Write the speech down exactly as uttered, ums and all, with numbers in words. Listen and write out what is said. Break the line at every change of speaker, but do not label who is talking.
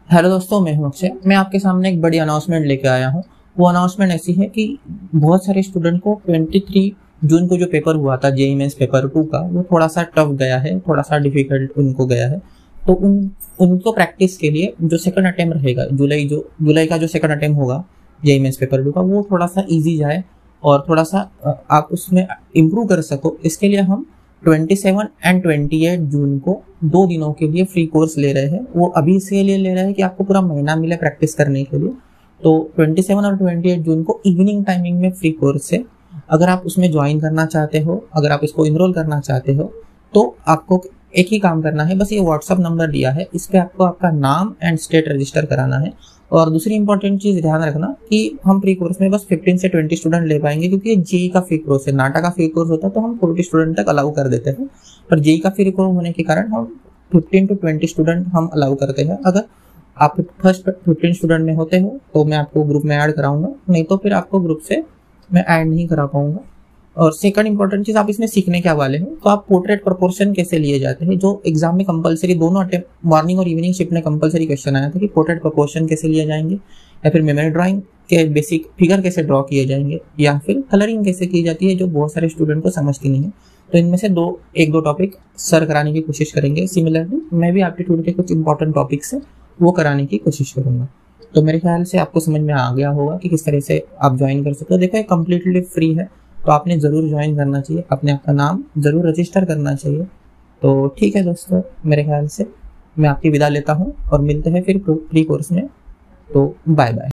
Hello दोस्तों, मैं हूं अक्षय। मैं आपके सामने एक बड़ी अनाउंसमेंट लेके आया हूं। वो अनाउंसमेंट ऐसी है कि बहुत सारे स्टूडेंट को तेईस जून को जो पेपर हुआ था जेईई मेंस पेपर टू का, वो थोड़ा सा टफ गया है, थोड़ा सा डिफिकल्ट उनको गया है। तो उन उनको प्रैक्टिस के लिए जो सेकंड अटेम्प्ट रहेगा, जुलाई जो जुलाई का जो सेकंड अटेम्प्ट होगा जेईई मेंस पेपर टू का, वो थोड़ा सा ईजी जाए और थोड़ा सा आप उसमें इम्प्रूव कर सको। इसके लिए हम सत्ताईस एंड अट्ठाईस जून को दो दिनों के लिए फ्री कोर्स ले रहे हैं। वो अभी इसके लिए ले रहे हैं कि आपको पूरा महीना मिले प्रैक्टिस करने के लिए। तो सत्ताईस और अट्ठाईस जून को इवनिंग टाइमिंग में फ्री कोर्स है। अगर आप उसमें ज्वाइन करना चाहते हो, अगर आप इसको इनरोल करना चाहते हो, तो आपको एक ही काम करना है। बस ये व्हाट्सअप नंबर दिया है, इस पर आपको आपका नाम एंड स्टेट रजिस्टर कराना है। और दूसरी इंपॉर्टेंट चीज ध्यान रखना कि हम फ्री कोर्स में बस पंद्रह से बीस स्टूडेंट ले पाएंगे, क्योंकि ये जेई का फ्री कोर्स है। नाटा का फ्री कोर्स होता तो हम चालीस स्टूडेंट तक अलाउ कर देते हैं, पर जेई का फ्री कोर्स होने के कारण हम पंद्रह टू बीस स्टूडेंट हम अलाउ करते हैं। अगर आप फर्स्ट पंद्रह स्टूडेंट में होते हो तो मैं आपको ग्रुप में ऐड कराऊंगा, नहीं तो फिर आपको ग्रुप से मैं ऐड नहीं करा पाऊंगा। और सेकंड इंपॉर्टेंट चीज, आप इसमें सीखने क्या वाले हो, तो आप पोर्ट्रेट प्रपोर्शन कैसे लिए जाते हैं, जो एग्जाम में कंपलसरी दोनों अटेम्प्ट मॉर्निंग और इवनिंग शिफ्ट में कंपलसरी क्वेश्चन आया था कि पोर्ट्रेट प्रपोर्शन कैसे लिए जाएंगे, या फिर मेमोरी ड्राइंग के बेसिक फिगर कैसे ड्रॉ किए जाएंगे, या फिर कलरिंग कैसे की जाती है, जो बहुत सारे स्टूडेंट को समझती नहीं है। तो इनमें से दो एक दो टॉपिक सर कराने की कोशिश करेंगे। सिमिलरली मैं भी एप्टीट्यूड के कुछ इंपॉर्टेंट टॉपिक्स है वो कराने की कोशिश करूंगा। तो मेरे ख्याल से आपको समझ में आ गया होगा कि किस तरह से आप ज्वाइन कर सकते हो। देखो, ये कम्प्लीटली फ्री है, तो आपने ज़रूर ज्वाइन करना चाहिए, अपने आपका नाम ज़रूर रजिस्टर करना चाहिए। तो ठीक है दोस्तों, मेरे ख्याल से मैं आपकी विदा लेता हूँ और मिलते हैं फिर फ्री कोर्स में। तो बाय बाय।